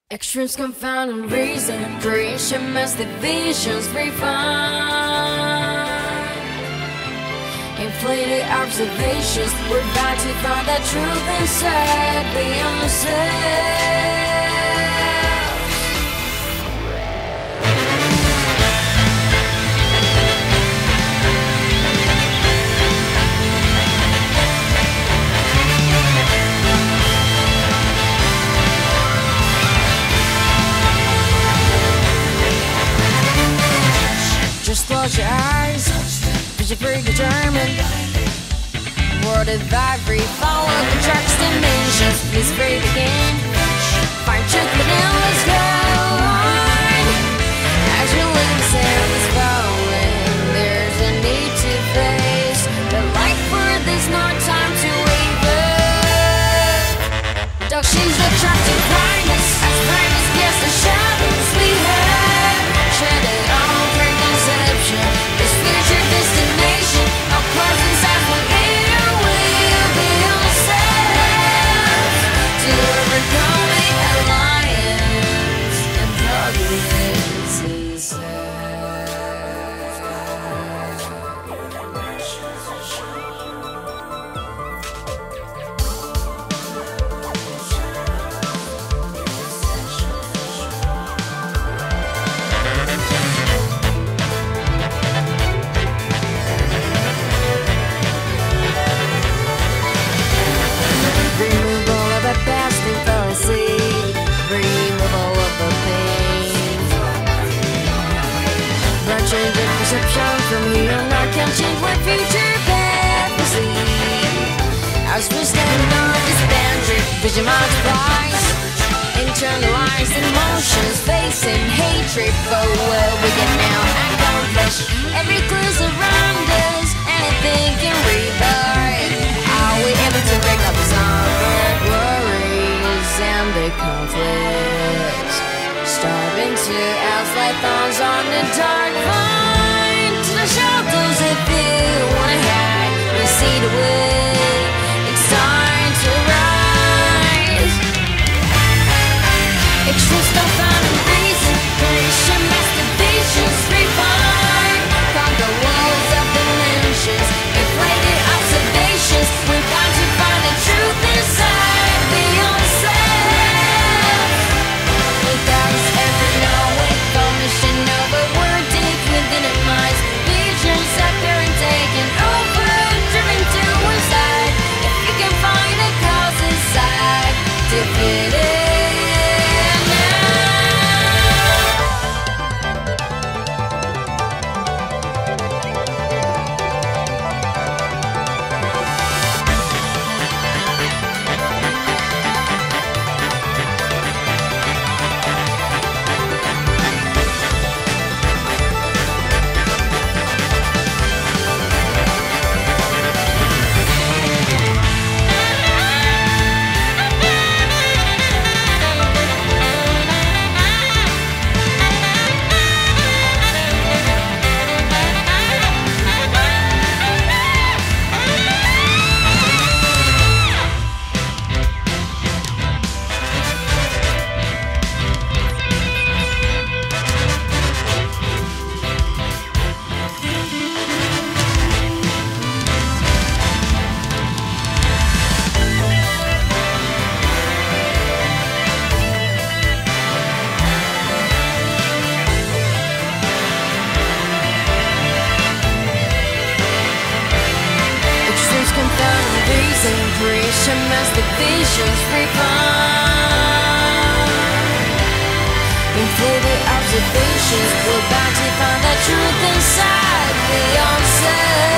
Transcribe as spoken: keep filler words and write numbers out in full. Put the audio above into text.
Extremes confound and reason, creation mass divisions refined. Inflated observations, we're about to find the truth inside beyond ourselves. Just close your eyes, vision predetermined. World of vibrate, follow the track's dimensions. This very begin, find truth within, let's go on. As your limbs and is flowing, there's a need to face the light for this, not time to waver. Dark shades attracting brightness, as brightness gets the shadows we have. Shed it all. This future destination, our presence as one inner will be ourselves to overcome the alliance and progress itself. Changing perception from here on out can change what future path we see. As we're standing on this boundary, vision multiplies, internalized emotions, facing hatred for what we can now accomplish. Every clue's around us, anything can revert. Are we able to break up the somber worries and the conflicts? Starving to else like thorns on the dark vine. To the shadows if you wanna hide, we see the way, it's time to rise. Extremes don't find a reason, creation mass divisions refine. Conquer walls of dimensions, inflated observations. We're bound to find the truth inside beyond ourselves. Without us ever knowing, formation over, we're deep within our minds. Visions appearing, taking over, driven to one side. If you can find a cause inside, defeat it. Creation mass divisions refined. Inflated observations, we're bound to find the truth inside beyond self.